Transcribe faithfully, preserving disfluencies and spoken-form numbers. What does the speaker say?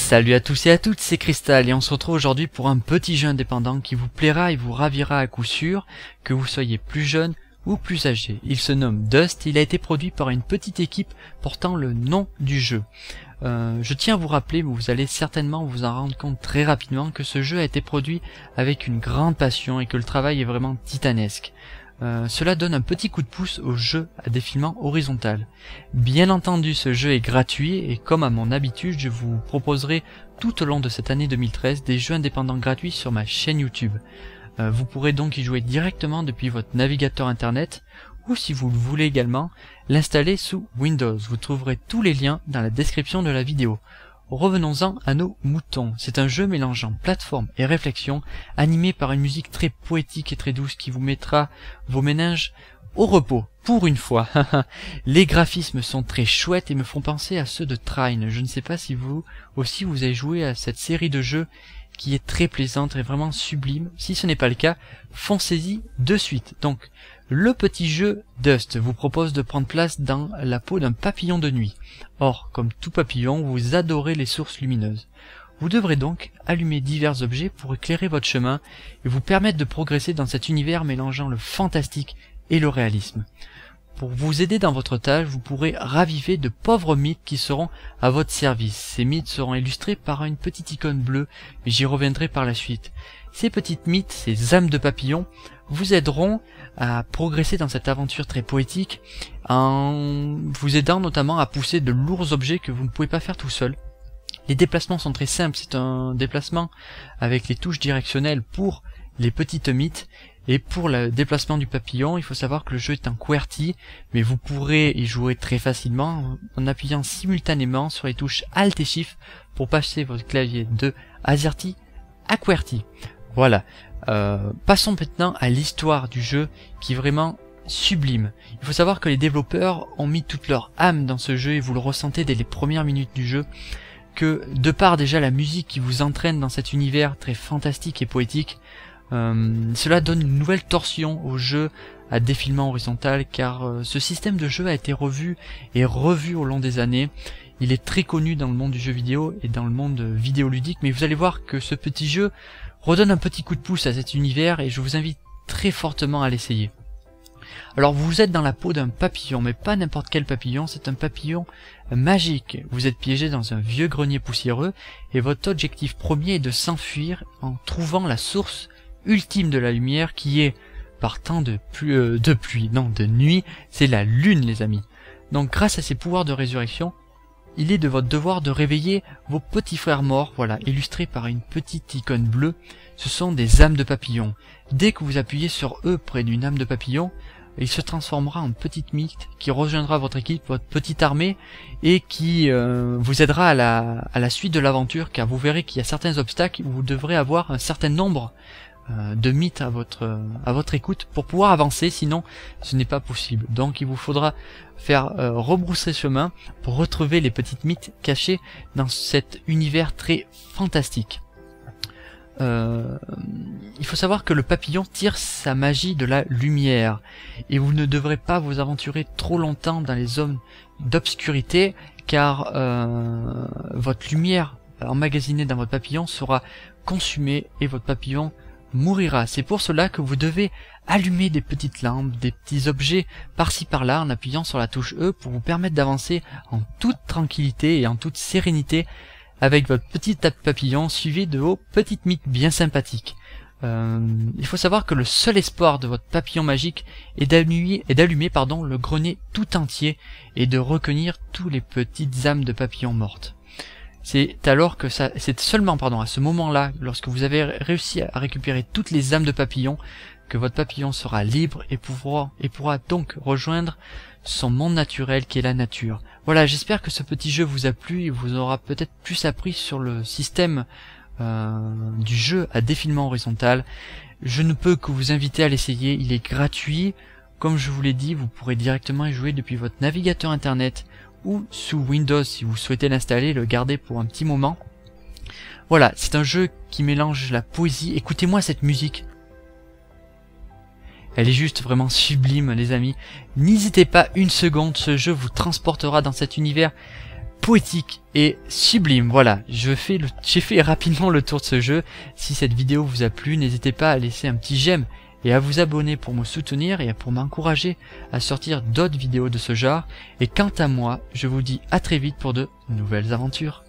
Salut à tous et à toutes, c'est Crystal et on se retrouve aujourd'hui pour un petit jeu indépendant qui vous plaira et vous ravira à coup sûr, que vous soyez plus jeune ou plus âgé. Il se nomme Dust, il a été produit par une petite équipe portant le nom du jeu. Euh, je tiens à vous rappeler, mais vous allez certainement vous en rendre compte très rapidement, que ce jeu a été produit avec une grande passion et que le travail est vraiment titanesque. Euh, cela donne un petit coup de pouce au jeu à défilement horizontal. Bien entendu, ce jeu est gratuit et comme à mon habitude, je vous proposerai tout au long de cette année deux mille treize des jeux indépendants gratuits sur ma chaîne YouTube. Euh, vous pourrez donc y jouer directement depuis votre navigateur internet ou si vous le voulez également, l'installer sous Windows. Vous trouverez tous les liens dans la description de la vidéo. Revenons-en à nos moutons. C'est un jeu mélangeant plateforme et réflexion, animé par une musique très poétique et très douce qui vous mettra vos méninges au repos, pour une fois. Les graphismes sont très chouettes et me font penser à ceux de Trine. Je ne sais pas si vous aussi vous avez joué à cette série de jeux qui est très plaisante et vraiment sublime. Si ce n'est pas le cas, foncez-y de suite. Donc, le petit jeu Dust vous propose de prendre place dans la peau d'un papillon de nuit. Or, comme tout papillon, vous adorez les sources lumineuses. Vous devrez donc allumer divers objets pour éclairer votre chemin et vous permettre de progresser dans cet univers mélangeant le fantastique et le réalisme. Pour vous aider dans votre tâche, vous pourrez raviver de pauvres mythes qui seront à votre service. Ces mythes seront illustrés par une petite icône bleue, mais j'y reviendrai par la suite. Ces petites mythes, ces âmes de papillons, vous aideront à progresser dans cette aventure très poétique en vous aidant notamment à pousser de lourds objets que vous ne pouvez pas faire tout seul. Les déplacements sont très simples, c'est un déplacement avec les touches directionnelles pour les petites mythes. Et pour le déplacement du papillon, il faut savoir que le jeu est en QWERTY, mais vous pourrez y jouer très facilement en appuyant simultanément sur les touches Alt et Shift pour passer votre clavier de AZERTY à QWERTY. Voilà. Euh, passons maintenant à l'histoire du jeu qui est vraiment sublime. Il faut savoir que les développeurs ont mis toute leur âme dans ce jeu et vous le ressentez dès les premières minutes du jeu, que de par déjà la musique qui vous entraîne dans cet univers très fantastique et poétique, Euh, cela donne une nouvelle torsion au jeu à défilement horizontal car euh, ce système de jeu a été revu et revu au long des années. Il est très connu dans le monde du jeu vidéo et dans le monde vidéoludique, mais vous allez voir que ce petit jeu redonne un petit coup de pouce à cet univers et je vous invite très fortement à l'essayer. Alors vous êtes dans la peau d'un papillon, mais pas n'importe quel papillon, c'est un papillon magique. Vous êtes piégé dans un vieux grenier poussiéreux et votre objectif premier est de s'enfuir en trouvant la source ultime de la lumière qui est, par temps de, plu euh, de pluie, non de nuit, c'est la lune les amis. Donc grâce à ses pouvoirs de résurrection, il est de votre devoir de réveiller vos petits frères morts, voilà, illustrés par une petite icône bleue. Ce sont des âmes de papillon. Dès que vous appuyez sur eux près d'une âme de papillon, il se transformera en petite mythe qui rejoindra votre équipe, votre petite armée, et qui euh, vous aidera à la, à la suite de l'aventure, car vous verrez qu'il y a certains obstacles où vous devrez avoir un certain nombre de mythes à votre à votre écoute pour pouvoir avancer, sinon ce n'est pas possible. Donc il vous faudra faire euh, rebrousser chemin pour retrouver les petites mythes cachées dans cet univers très fantastique. Euh, il faut savoir que le papillon tire sa magie de la lumière et vous ne devrez pas vous aventurer trop longtemps dans les zones d'obscurité car euh, votre lumière emmagasinée dans votre papillon sera consumée et votre papillon mourira. C'est pour cela que vous devez allumer des petites lampes, des petits objets par-ci par-là en appuyant sur la touche E pour vous permettre d'avancer en toute tranquillité et en toute sérénité avec votre petit papillon suivi de vos petites mythes bien sympathiques. Euh, il faut savoir que le seul espoir de votre papillon magique est d'allumer, est d'allumer pardon, le grenier tout entier et de recueillir tous les petites âmes de papillons mortes. C'est alors que ça, c'est seulement pardon à ce moment-là, lorsque vous avez réussi à récupérer toutes les âmes de papillon, que votre papillon sera libre et pourra, et pourra donc rejoindre son monde naturel qui est la nature. Voilà, j'espère que ce petit jeu vous a plu et vous aura peut-être plus appris sur le système euh, du jeu à défilement horizontal. Je ne peux que vous inviter à l'essayer, il est gratuit. Comme je vous l'ai dit, vous pourrez directement y jouer depuis votre navigateur internet ou sous Windows si vous souhaitez l'installer et le garder pour un petit moment. Voilà, c'est un jeu qui mélange la poésie. Écoutez-moi cette musique. Elle est juste vraiment sublime les amis. N'hésitez pas une seconde, ce jeu vous transportera dans cet univers poétique et sublime. Voilà, je fais le, j'ai fait rapidement le tour de ce jeu. Si cette vidéo vous a plu, n'hésitez pas à laisser un petit j'aime et à vous abonner pour me soutenir et pour m'encourager à sortir d'autres vidéos de ce genre. Et quant à moi, je vous dis à très vite pour de nouvelles aventures.